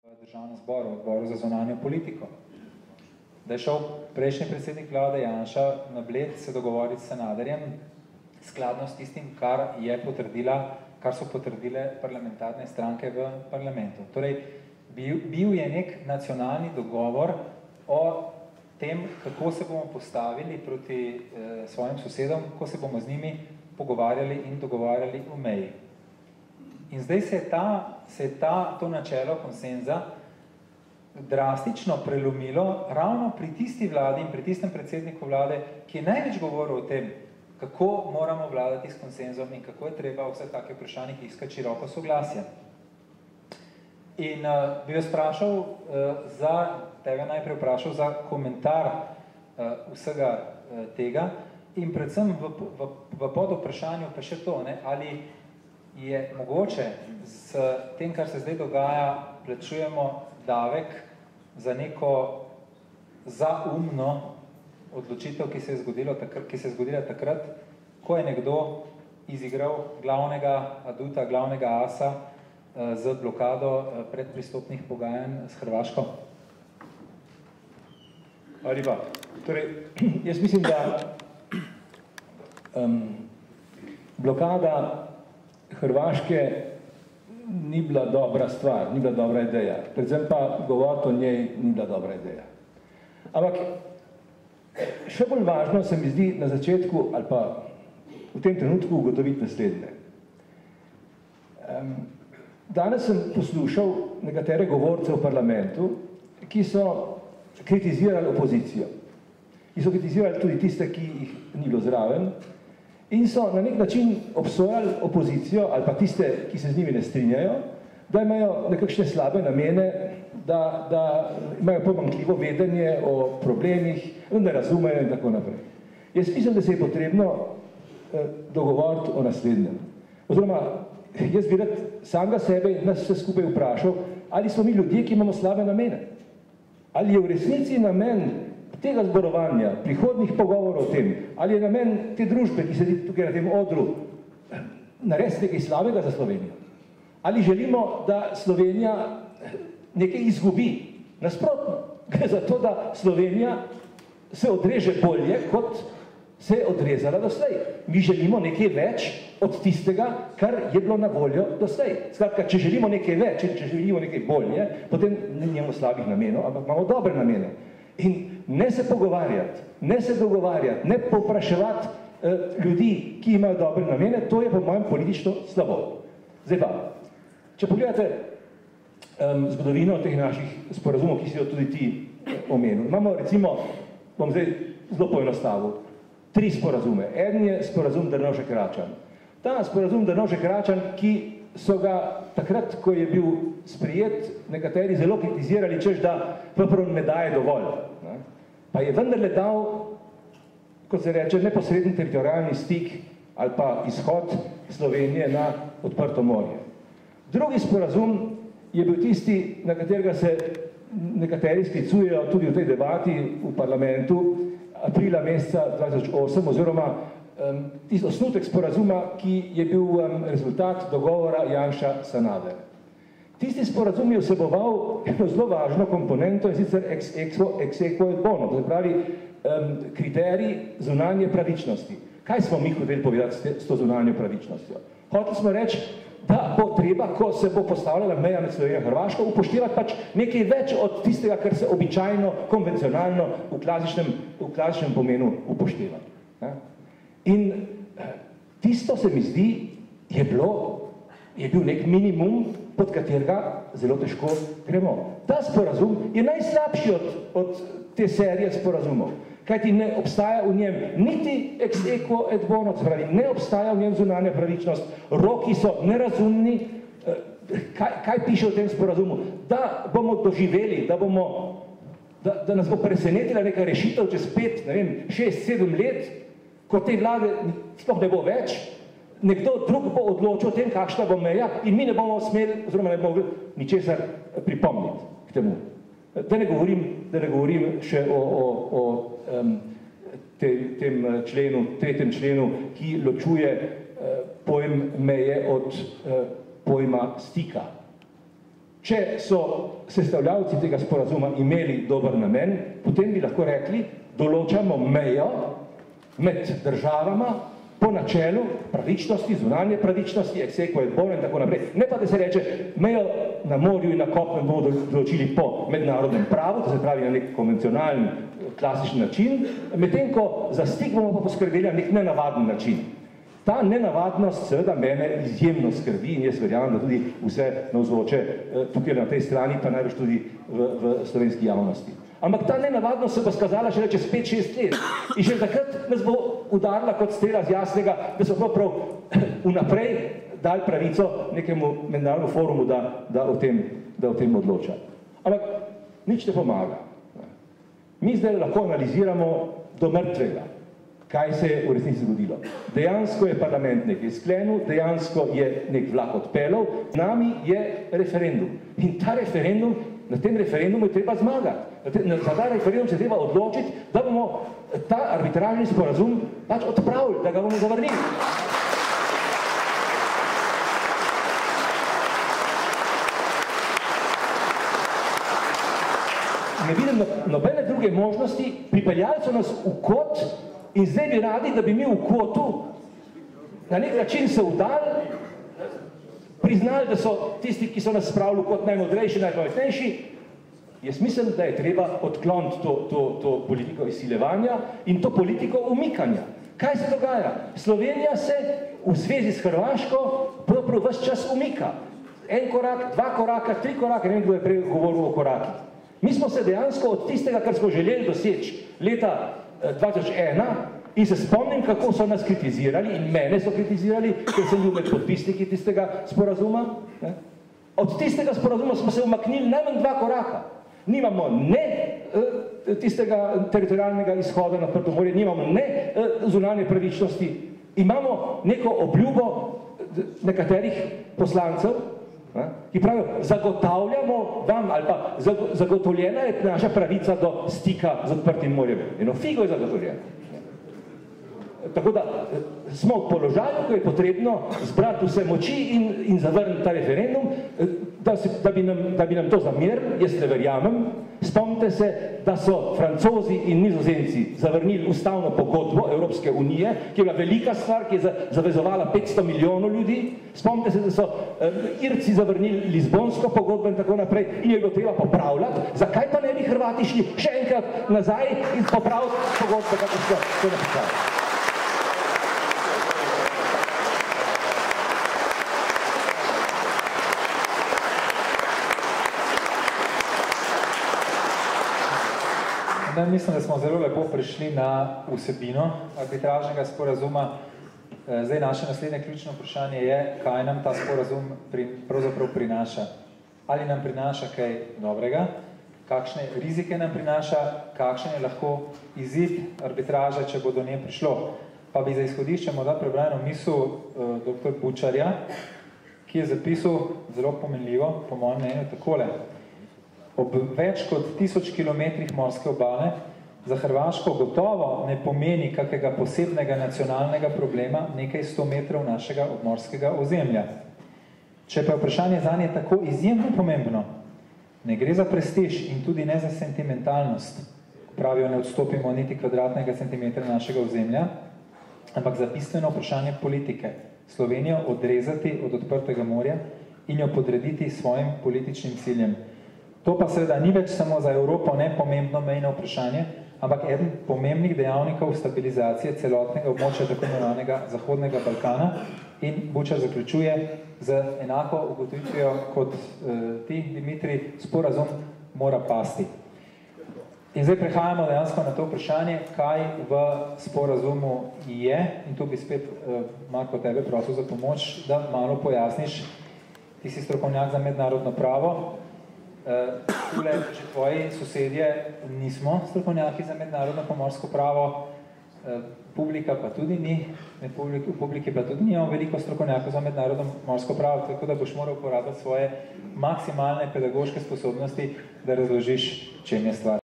v Državnem zboru, odboru za zunanjo politiko. Da je šel prejšnji predsednik vlade Janša na Bled se dogovoriti s Sanaderjem skladno s tistim, kar so potrdile parlamentarne stranke v parlamentu. Torej, bil je nek nacionalni dogovor o tem, kako se bomo postavili proti svojim sosedom, kako se bomo z njimi pogovarjali in dogovarjali o meji. In zdaj se je to načelo konsenza drastično prelomilo ravno pri tisti vladi in pri tistem predsedniku vlade, ki je največ govoril o tem, kako moramo vladati s konsenzom in kako je treba vse take vprašanje iskati široko soglasje. In bi vas najprej vprašal za komentar vsega tega in predvsem v podvprašanju pa še to, ali je mogoče s tem, kar se zdaj dogaja, plačujemo davek za neko zaumno odločitev, ki se je zgodila takrat, ko je nekdo izigral glavnega aduta, glavnega asa z blokado predpristopnih pogajanj s Hrvaško? Ali pa, torej, jaz mislim, da blokada Hrvaške ni bila dobra stvar, ni bila dobra ideja. Predvsem pa govoriti o njej ni bila dobra ideja. Ampak še bolj važno se mi zdi na začetku ali pa v tem trenutku ugotoviti naslednje. Danes sem poslušal nekatere govorce v parlamentu, ki so kritizirali opozicijo. Ki so kritizirali tudi tiste, ki jih ni bilo zraven, in so na nek način obsojali opozicijo ali pa tiste, ki se z njimi ne strinjajo, da imajo nekakšne slabe namene, da imajo pomanjkljivo vedenje o problemih, da ne razumejo in tako naprej. Jaz mislim, da se je potrebno dogovoriti o naslednjem. Oziroma, jaz bi rad samega sebe in nas vse skupaj vprašal, ali smo mi ljudje, ki imamo slabe namene. Ali je v resnici namen tega zborovanja, prihodnih pogovorov o tem, ali je namen te družbe, ki sedi tukaj na tem odru, narediti nekaj slabega za Slovenijo? Ali želimo, da Slovenija nekaj izgubi? Nasprotno, gre za to, da Slovenija se odreže bolje, kot se je odrezala doslej. Mi želimo nekaj več od tistega, kar je bilo na voljo doslej. Skratka, če želimo nekaj več in če želimo nekaj bolje, potem ne imamo slabih namenov, ampak imamo dobre namene. In ne se pogovarjati, ne se dogovarjati, ne povpraševati ljudi, ki imajo dobre namene, to je po mojem politično slabo. Zdaj pa, če pogledate zgodovino teh naših sporazumov, ki si jo tudi ti omenil. Imamo recimo, bom zdaj zelo poenostavil, 3 sporazume. Eden je sporazum Drnovšek-Račan. Ta sporazum Drnovšek-Račan, ki so ga takrat, ko je bil sprejet, nekateri zelo kritizirali, češ da prvo ne daje dovolj. Pa je vendarle dal, kot se reče, neposreden teritorijalni stik ali pa izhod Slovenije na odprto morje. Drugi sporazum je bil tisti, na katerega se nekateri sklicujejo tudi v tej debati v parlamentu aprila meseca 2008 oziroma tisti osnutek sporazuma, ki je bil rezultat dogovora Janša-Sanader. Tisti sporazum je vseboval eno zelo važno komponento in sicer ex aequo et bono, to se pravi kriterij zunanje pravičnosti. Kaj smo mi hoteli povedati s to zunanjo pravičnostjo? Hoteli smo reči, da bo treba, ko se bo postavljala meja med Slovenijo in Hrvaško, upoštevati pač nekaj več od tistega, kar se običajno, konvencionalno v klasičnem pomenu upošteva. In tisto se mi zdi, je bil nek minimum, pod katerega zelo težko gremo. Ta sporazum je najslabši od te serije sporazumov, kajti ne obstaja v njem niti ex aequo et bono, ne obstaja v njem zunanja pravičnost, roki so nerazumni. Kaj piše v tem sporazumu? Da bomo doživeli, da nas bo presenetila neka rešitev čez 5, 6, 7 let, ko te vlade sploh ne bo več, nekdo drug bo odločil o tem, kakšna bo meja in mi ne bomo smeli, oziroma ne bomo ničesar pripomniti k temu. Da ne govorim še o tem členu, 3. členu, ki ločuje pojem meje od pojma stika. če so sestavljavci tega sporazuma imeli dober namen, potem bi lahko rekli, določamo mejo med državama po načelu pravičnosti, zunanje pravičnosti, exequo et bono in tako naprej. Ne pa, da se reče, mejo na morju in na kopnem bomo določili po mednarodnem pravu, to se pravi na nek konvencionalen, klasičen način, medtem ko za stik bomo pa poskrbeli na nek nenavaden način. Ta nenavadnost seveda mene izjemno skrbi in jaz verjamem, da tudi vse navzoče tukaj na tej strani, pa največ tudi v slovenski javnosti. Ampak ta nenavadnost se bo skazala šele čez 5-6 let. In še takrat nas bo udarila kot strela z jasnega, da so prav vnaprej dali pravico nekemu mednarodnemu forumu, da o tem odloča. Ampak nič ne pomaga. Mi zdaj lahko analiziramo do mrtvega, kaj se je v resnici zgodilo. Dejansko je parlament nekaj sklenil, dejansko je nek vlak odpeljal, nami je referendum. In ta referendum, na tem referendumu je treba zmagati. Za ta referendum se treba odločiti, da bomo ta arbitražni sporazum pač odpravili, da ga bomo zavrnili. Ne vidim nobene druge možnosti, pripeljali so nas v kot in zdaj bi radi, da bi mi v kotu na nek način se vdali, priznali, da so tisti, ki so nas spravili v kot najmodrejši, najpametnejši. Jaz mislim, da je treba odkloniti to politiko izsilevanja in to politiko umikanja. Kaj se dogaja? Slovenija se v zvezi s Hrvaško pravzaprav ves čas umika. En korak, 2 koraka, 3 korake, ne vem, kdo je prej govoril o korakih. Mi smo se dejansko od tistega, kar smo želeli doseči leta 2001 in se spomnim, kako so nas kritizirali in mene so kritizirali, ker sem bil med podpisniki tistega sporazuma. Od tistega sporazuma smo se umaknili najmanj 2 koraka. Nimamo ne tistega teritorialnega izhoda na odprto morje, nimamo ne zunanje pravičnosti, imamo neko obljubo nekaterih poslancev, ki pravijo, zagotavljamo vam, ali pa zagotovljena je naša pravica do stika z odprtim morjem. Eno figo je zagotovljena. Tako da smo v položaju, ko je potrebno zbrati vse moči in zavrniti ta referendum, da bi nam to zamerili, jaz ne verjamem. Spomnite se, da so Francozi in Nizozemci zavrnili ustavno pogodbo Evropske unije, ki je bila velika stvar, ki je zavezovala 500 milijonov ljudi. Spomnite se, da so Irci zavrnili Lizbonsko pogodbo in tako naprej in je bilo treba popravljati. Zakaj pa ne bi Hrvati šli še enkrat nazaj in popraviti pogodbo, kako so to napisali? Mislim, da smo zelo lepo prišli na vsebino arbitražnega sporazuma. Zdaj, naše naslednje ključno vprašanje je, kaj nam ta sporazum pravzaprav prinaša. Ali nam prinaša kaj dobrega, kakšne rizike nam prinaša, kakšen je lahko izid arbitraže, če bo do nje prišlo. Pa bi za izhodišče morda prebrano misel dr. Bučarja, ki je zapisal zelo pomenljivo, po mojem mnenju, takole. Ob več kot 1000 kilometrih morske obale za Hrvaško gotovo ne pomeni kakega posebnega nacionalnega problema nekaj 100 metrov našega obmorskega ozemlja. Če pa je vprašanje zanje tako izjemno pomembno, ne gre za prestiž in tudi ne za sentimentalnost, pravijo, ne odstopimo niti kvadratnega centimetra našega ozemlja, ampak za bistveno vprašanje politike, Slovenijo odrezati od odprtega morja in jo podrediti svojim političnim ciljem. To pa seveda ni več samo za Evropo nepomembno mejno vprašanje, ampak eden pomembnih dejavnikov stabilizacije celotnega območja tako imenovanega Zahodnega Balkana in Bučar zaključuje z enako ugotovitvijo kot ti, Dimitri, sporazum mora pasti. In zdaj prehajamo dejansko na to vprašanje, kaj v sporazumu je, in tu bi spet, Marko, tebe prosil za pomoč, da malo pojasniš, ti si strokovnjak za mednarodno pravo. Tule, če tvoji sosedje nismo strokovnjaki za mednarodno pomorsko pravo, publika pa tudi ni, v publiki pa tudi nimamo veliko strokovnjakov za mednarodno pomorsko pravo, tako da boš moral uporabiti svoje maksimalne pedagoške sposobnosti, da razložiš, čem je stvar.